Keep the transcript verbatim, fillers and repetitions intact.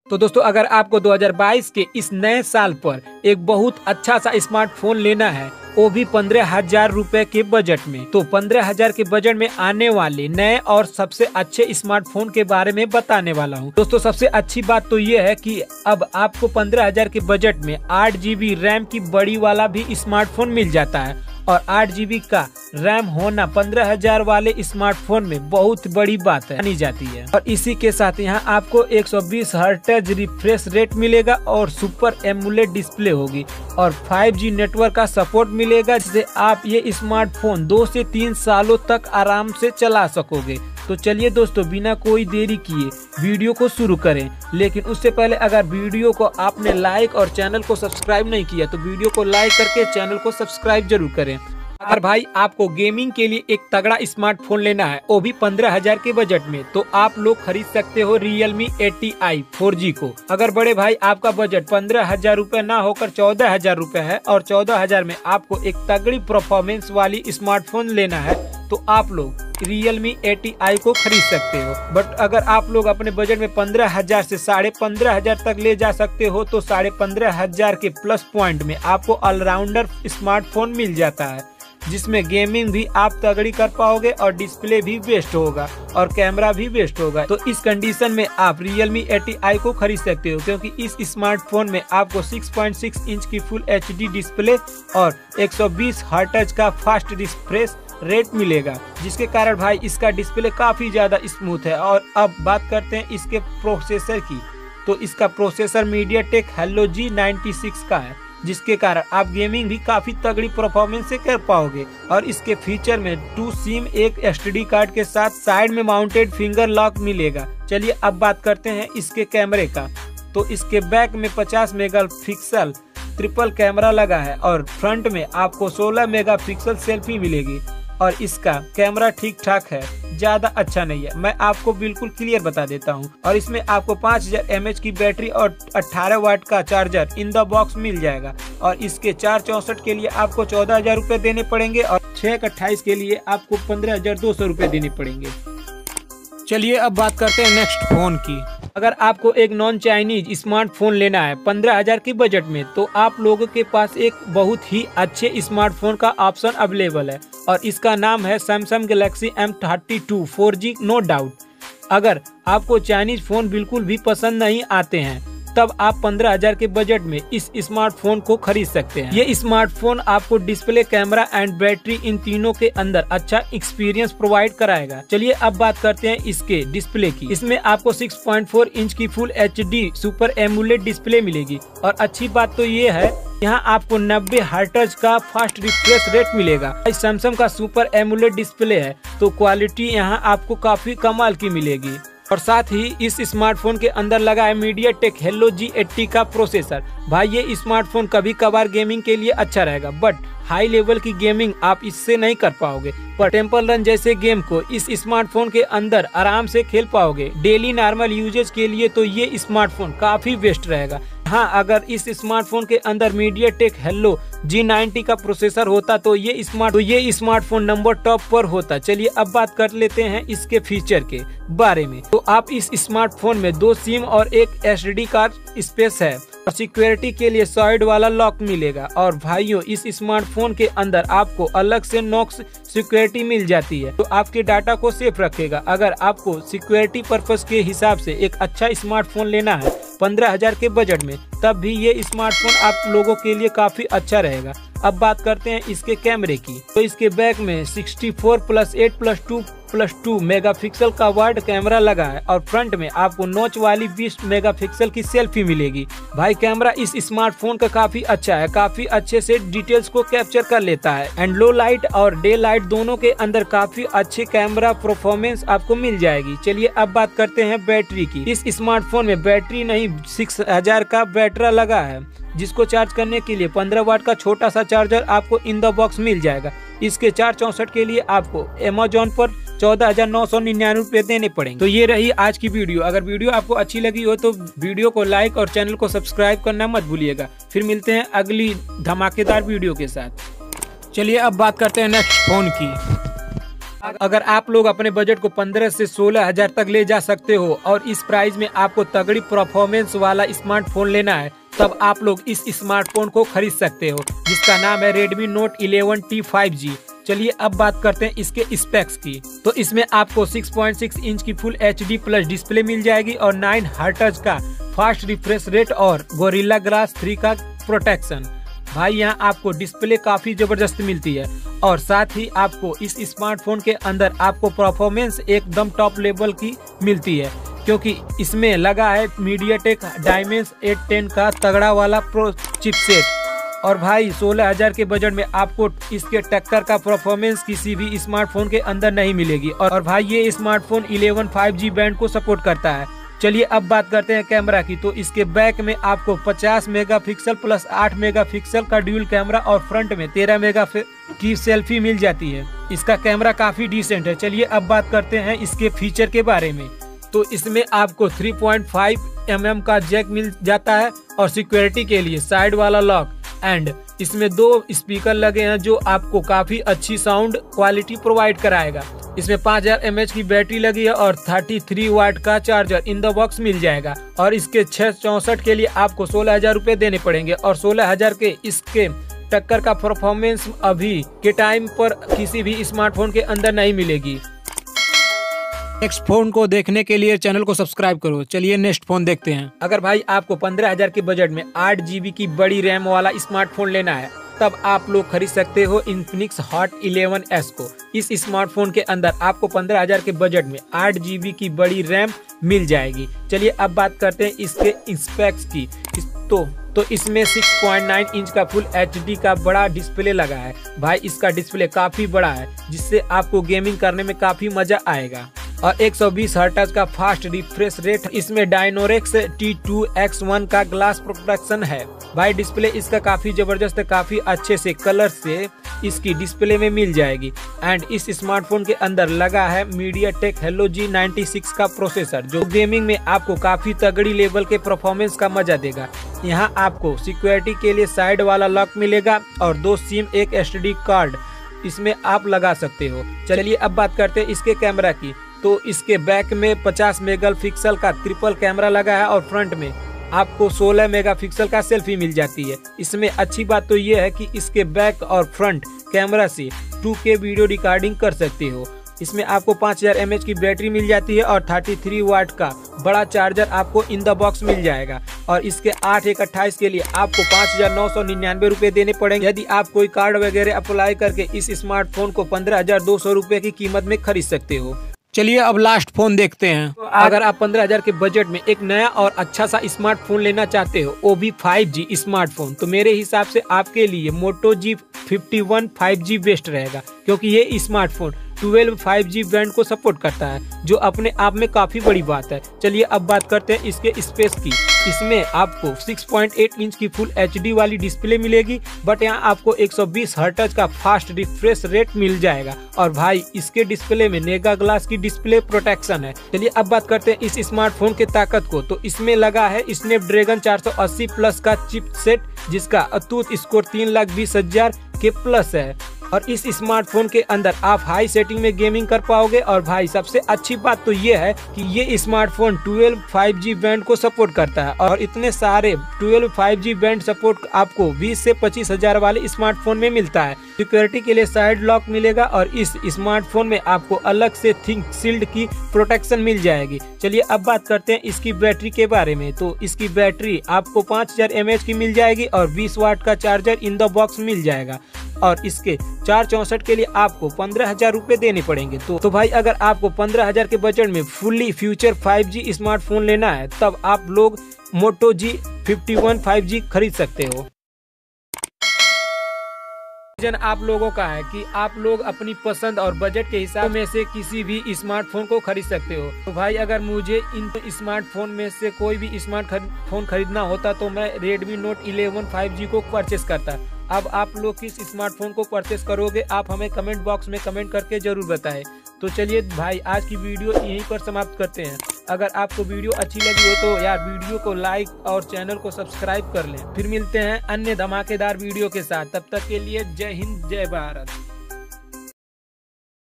तो दोस्तों अगर आपको दो हज़ार बाईस के इस नए साल पर एक बहुत अच्छा सा स्मार्टफोन लेना है, वो भी पंद्रह हजार रूपए के बजट में, तो पंद्रह हजार के बजट में आने वाले नए और सबसे अच्छे स्मार्टफोन के बारे में बताने वाला हूँ। दोस्तों सबसे अच्छी बात तो ये है कि अब आपको पंद्रह हजार के बजट में आठ जीबी रैम की बड़ी वाला भी स्मार्टफोन मिल जाता है और आठ जीबी का रैम होना पंद्रह हजार वाले स्मार्टफोन में बहुत बड़ी बात है मानी जाती है। और इसी के साथ यहाँ आपको एक सौ बीस हर्ट्ज रिफ्रेश रेट मिलेगा और सुपर एमुलेट डिस्प्ले होगी और फाइव जी नेटवर्क का सपोर्ट मिलेगा, जिससे आप ये स्मार्टफोन दो से तीन सालों तक आराम से चला सकोगे। तो चलिए दोस्तों बिना कोई देरी किए वीडियो को शुरू करें, लेकिन उससे पहले अगर वीडियो को आपने लाइक और चैनल को सब्सक्राइब नहीं किया तो वीडियो को लाइक करके चैनल को सब्सक्राइब जरूर करें। अगर भाई आपको गेमिंग के लिए एक तगड़ा स्मार्टफोन लेना है, वो भी पंद्रह हजार के बजट में, तो आप लोग खरीद सकते हो Realme eight i four G को। अगर बड़े भाई आपका बजट पंद्रह हजार रूपए ना होकर चौदह हजार रूपए है और चौदह हजार में आपको एक तगड़ी परफॉर्मेंस वाली स्मार्टफोन लेना है, तो आप लोग Realme एटी आई को खरीद सकते हो। बट अगर आप लोग अपने बजट में पंद्रह हजार से साढ़े पंद्रह हजार तक ले जा सकते हो, तो साढ़े पंद्रह हजार के प्लस पॉइंट में आपको ऑलराउंडर स्मार्टफोन मिल जाता है, जिसमें गेमिंग भी आप तगड़ी कर पाओगे और डिस्प्ले भी बेस्ट होगा और कैमरा भी बेस्ट होगा। तो इस कंडीशन में आप Realme एटी आई को खरीद सकते हो, क्योंकि इस स्मार्टफोन में आपको छह पॉइंट छह इंच की फुल एच डी डिस्प्ले और एक सौ बीस हर्ट्ज का फास्ट रिफ्रेश रेट मिलेगा, जिसके कारण भाई इसका डिस्प्ले काफी ज्यादा स्मूथ है। और अब बात करते हैं इसके प्रोसेसर की, तो इसका processor MediaTek Helio G ninety six का है, जिसके कारण आप गेमिंग भी काफी तगड़ी परफॉर्मेंस से कर पाओगे। और इसके फीचर में टू सिम एक एसटीडी कार्ड के साथ साइड में माउंटेड फिंगर लॉक मिलेगा। चलिए अब बात करते हैं इसके कैमरे का, तो इसके बैक में पचास मेगापिक्सल ट्रिपल कैमरा लगा है और फ्रंट में आपको सोलह मेगापिक्सल सेल्फी मिलेगी। और इसका कैमरा ठीक ठाक है, ज्यादा अच्छा नहीं है, मैं आपको बिल्कुल क्लियर बता देता हूँ। और इसमें आपको पाँच हजार एम एच की बैटरी और अठारह वाट का चार्जर इन द बॉक्स मिल जाएगा। और इसके चार चौसठ के लिए आपको चौदह हजार रूपए देने पड़ेंगे और छह अट्ठाईस के लिए आपको पंद्रह हजार दो सौ रूपए देने पड़ेंगे। चलिए अब बात करते हैं नेक्स्ट फोन की। अगर आपको एक नॉन चाइनीज स्मार्टफोन लेना है पंद्रह हजार के बजट में, तो आप लोगों के पास एक बहुत ही अच्छे स्मार्टफोन का ऑप्शन अवेलेबल है और इसका नाम है Samsung Galaxy M thirty two four G no doubt. अगर आपको चाइनीज फोन बिल्कुल भी पसंद नहीं आते हैं, तब आप पंद्रह हजार के बजट में इस स्मार्टफोन को खरीद सकते हैं। ये स्मार्टफोन आपको डिस्प्ले, कैमरा एंड बैटरी इन तीनों के अंदर अच्छा एक्सपीरियंस प्रोवाइड कराएगा। चलिए अब बात करते हैं इसके डिस्प्ले की। इसमें आपको छह पॉइंट चार इंच की full H D super AMOLED display मिलेगी और अच्छी बात तो ये है यहाँ आपको नब्बे हर्ट्ज का फास्ट रिफ्रेश रेट मिलेगा। सैमसंग का सुपर एमुलेट डिस्प्ले है, तो क्वालिटी यहाँ आपको काफी कमाल की मिलेगी। और साथ ही इस स्मार्टफोन के अंदर लगा है मीडियाटेक हेलो जी एट्टी का प्रोसेसर। भाई ये स्मार्टफोन कभी कभार गेमिंग के लिए अच्छा रहेगा, बट हाई लेवल की गेमिंग आप इससे नहीं कर पाओगे। पर टेम्पल रन जैसे गेम को इस स्मार्टफोन के अंदर आराम से खेल पाओगे। डेली नॉर्मल यूजेज के लिए तो ये स्मार्टफोन काफी बेस्ट रहेगा। हाँ, अगर इस स्मार्टफोन के अंदर मीडियाटेक हेलो जी नाइन्टी का प्रोसेसर होता तो ये स्मार्ट तो ये स्मार्टफोन नंबर टॉप पर होता। चलिए अब बात कर लेते हैं इसके फीचर के बारे में। तो आप इस स्मार्टफोन में दो सिम और एक एसडी कार्ड स्पेस है और सिक्योरिटी के लिए सॉलिड वाला लॉक मिलेगा। और भाइयों इस स्मार्टफोन के अंदर आपको अलग से नॉक्स सिक्योरिटी मिल जाती है, तो आपके डाटा को सेफ रखेगा। अगर आपको सिक्योरिटी पर्पस के हिसाब से एक अच्छा स्मार्टफोन लेना है पंद्रह हजार के बजट में, तब भी ये स्मार्टफोन आप लोगों के लिए काफी अच्छा रहेगा। अब बात करते हैं इसके कैमरे की, तो इसके बैक में sixty four plus eight plus two plus two megapixel का वाइड कैमरा लगा है और फ्रंट में आपको नॉच वाली बीस मेगापिक्सल की सेल्फी मिलेगी। भाई कैमरा इस स्मार्टफोन का काफी अच्छा है, काफी अच्छे से डिटेल्स को कैप्चर कर लेता है एंड लो लाइट और डे लाइट दोनों के अंदर काफी अच्छी कैमरा परफॉर्मेंस आपको मिल जाएगी। चलिए अब बात करते हैं बैटरी की। इस स्मार्टफोन में बैटरी नहीं सिक्स हजार का बैटरा लगा है, जिसको चार्ज करने के लिए पंद्रह वाट का छोटा सा चार्जर आपको इन द बॉक्स मिल जाएगा। इसके चार चौसठ के लिए आपको अमेजोन पर चौदह हजार नौ सौ निन्यानवे रूपए देने पड़ेंगे। तो ये रही आज की वीडियो। अगर वीडियो आपको अच्छी लगी हो तो वीडियो को लाइक और चैनल को सब्सक्राइब करना मत भूलिएगा। फिर मिलते हैं अगली धमाकेदार वीडियो के साथ। चलिए अब बात करते हैं नेक्स्ट फोन की। अगर आप लोग अपने बजट को पंद्रह से सोलह हजार तक ले जा सकते हो और इस प्राइस में आपको तगड़ी परफॉर्मेंस वाला स्मार्टफोन लेना है, तब आप लोग इस स्मार्टफोन को खरीद सकते हो, जिसका नाम है Redmi note eleven T five G. चलिए अब बात करते हैं इसके स्पेक्स की। तो इसमें आपको सिक्स पॉइंट सिक्स इंच की full H D plus display मिल जाएगी और नाइन हर्ट्ज का फास्ट रिफ्रेश रेट और गोरिल्ला ग्लास थ्री का प्रोटेक्शन। भाई यहाँ आपको डिस्प्ले काफी जबरदस्त मिलती है और साथ ही आपको इस स्मार्टफोन के अंदर आपको परफॉर्मेंस एकदम टॉप लेवल की मिलती है, क्योंकि इसमें लगा है मीडियाटेक डायमेंस एट टेन का तगड़ा वाला प्रो चिपसेट। और भाई सोलह हजार के बजट में आपको इसके टक्कर का परफॉर्मेंस किसी भी स्मार्टफोन के अंदर नहीं मिलेगी। और भाई ये smartphone eleven five G band को सपोर्ट करता है। चलिए अब बात करते हैं कैमरा की। तो इसके बैक में आपको पचास मेगापिक्सल प्लस आठ मेगापिक्सल का ड्यूल कैमरा और फ्रंट में तेरह मेगा की सेल्फी मिल जाती है। इसका कैमरा काफी डिसेंट है। चलिए अब बात करते हैं इसके फीचर के बारे में। तो इसमें आपको three point five M M का जैक मिल जाता है और सिक्योरिटी के लिए साइड वाला लॉक एंड इसमें दो स्पीकर लगे हैं जो आपको काफी अच्छी साउंड क्वालिटी प्रोवाइड कराएगा। इसमें पाँच हजार एम एच की बैटरी लगी है और तैंतीस वाट का चार्जर इन द बॉक्स मिल जाएगा। और इसके छह चौसठ के लिए आपको सोलह हजार रूपए देने पड़ेंगे और सोलह हजार के इसके टक्कर का परफॉर्मेंस अभी के टाइम पर किसी भी स्मार्टफोन के अंदर नहीं मिलेगी। नेक्स्ट फोन को देखने के लिए चैनल को सब्सक्राइब करो। चलिए नेक्स्ट फोन देखते हैं। अगर भाई आपको पंद्रह हजार के बजट में आठ जीबी की बड़ी रैम वाला स्मार्टफोन लेना है, तब आप लोग खरीद सकते हो इन्फिनिक्स हॉट इलेवन एस को। इस स्मार्टफोन के अंदर आपको पंद्रह हजार के बजट में आठ जीबी की बड़ी रैम मिल जाएगी। चलिए अब बात करते हैं इसके स्पेक्स की। इस, तो तो इसमें सिक्स पॉइंट नाइन इंच का फुल एच डी का बड़ा डिस्प्ले लगा है। भाई इसका डिस्प्ले काफी बड़ा है, जिससे आपको गेमिंग करने में काफी मजा आएगा। और एक सौ बीस हर्ट्ज का फास्ट रिफ्रेश रेट। इसमें Dinorex T two X one का ग्लास प्रोटेक्शन है। भाई डिस्प्ले इसका काफी जबरदस्त है, काफी अच्छे से कलर से इसकी डिस्प्ले में मिल जाएगी। एंड इस स्मार्टफोन के अंदर लगा है MediaTek Helio G ninety six का प्रोसेसर, जो गेमिंग में आपको काफी तगड़ी लेवल के परफॉर्मेंस का मजा देगा। यहाँ आपको सिक्योरिटी के लिए साइड वाला लॉक मिलेगा और दो सिम एक एस डी कार्ड इसमें आप लगा सकते हो। चलिए अब बात करते हैं इसके कैमरा की। तो इसके बैक में पचास मेगापिक्सल का ट्रिपल कैमरा लगा है और फ्रंट में आपको सोलह मेगापिक्सल का सेल्फी मिल जाती है। इसमें अच्छी बात तो ये है कि इसके बैक और फ्रंट कैमरा से टू के वीडियो रिकॉर्डिंग कर सकते हो। इसमें आपको पाँच हजार एम एच की बैटरी मिल जाती है और तैंतीस वाट का बड़ा चार्जर आपको इन द बॉक्स मिल जाएगा। और इसके आठ एक अट्ठाईस के लिए आपको पाँच हजार नौ सौ निन्यानवे रूपए देने पड़ेंगे, यदि आप कोई कार्ड वगैरह अप्लाई करके इस स्मार्टफोन को पंद्रह हजार दो सौ रूपए की कीमत में खरीद सकते हो। चलिए अब लास्ट फोन देखते हैं। तो अगर आप पंद्रह हजार के बजट में एक नया और अच्छा सा स्मार्टफोन लेना चाहते हो, वो भी फाइव जी स्मार्टफोन, तो मेरे हिसाब से आपके लिए Moto G fifty one five G best रहेगा, क्योंकि ये smartphone twelve five G band को सपोर्ट करता है, जो अपने आप में काफी बड़ी बात है। चलिए अब बात करते हैं इसके स्पेस की। इसमें आपको सिक्स पॉइंट एट इंच की फुल एच डी वाली डिस्प्ले मिलेगी, बट यहाँ आपको एक सौ बीस हर्ट्ज का फास्ट रिफ्रेश रेट मिल जाएगा। और भाई इसके डिस्प्ले में नेगा ग्लास की डिस्प्ले प्रोटेक्शन है। चलिए अब बात करते हैं इस स्मार्टफोन के ताकत को। तो इसमें लगा है स्नैपड्रैगन चार सौ अस्सी प्लस का चिपसेट, जिसका अतुत स्कोर तीन लाख बीस हजार के प्लस है। और इस स्मार्टफोन के अंदर आप हाई सेटिंग में गेमिंग कर पाओगे। और भाई सबसे अच्छी बात तो ये है कि ये smartphone twelve five G band को सपोर्ट करता है, और इतने सारे twelve five G band support आपको बीस से पच्चीस हजार वाले स्मार्टफोन में मिलता है। सिक्योरिटी के लिए साइड लॉक मिलेगा और इस स्मार्टफोन में आपको अलग से थिंक शील्ड की प्रोटेक्शन मिल जाएगी। चलिए अब बात करते हैं इसकी बैटरी के बारे में। तो इसकी बैटरी आपको पाँच हजार एम एच की मिल जाएगी और बीस वाट का चार्जर इन द बॉक्स मिल जाएगा। और इसके चार चौसठ के लिए आपको पंद्रह हजार रूपए देने पड़ेंगे। तो, तो भाई अगर आपको पंद्रह हजार के बजट में fully future five G smartphone लेना है, तब आप लोग Moto G fifty one five G खरीद सकते हो। आप लोगों का है कि आप लोग अपनी पसंद और बजट के हिसाब में से किसी भी स्मार्टफोन को खरीद सकते हो। तो भाई अगर मुझे इन स्मार्टफोन में से कोई भी स्मार्टफोन खरीदना होता तो मैं Redmi note eleven five G को परचेस करता। अब आप लोग किस स्मार्टफोन को परचेस करोगे, आप हमें कमेंट बॉक्स में कमेंट करके जरूर बताएं। तो चलिए भाई आज की वीडियो यहीं पर समाप्त करते हैं। अगर आपको वीडियो अच्छी लगी हो तो यार वीडियो को लाइक और चैनल को सब्सक्राइब कर लें। फिर मिलते हैं अन्य धमाकेदार वीडियो के साथ। तब तक के लिए जय हिंद जय भारत।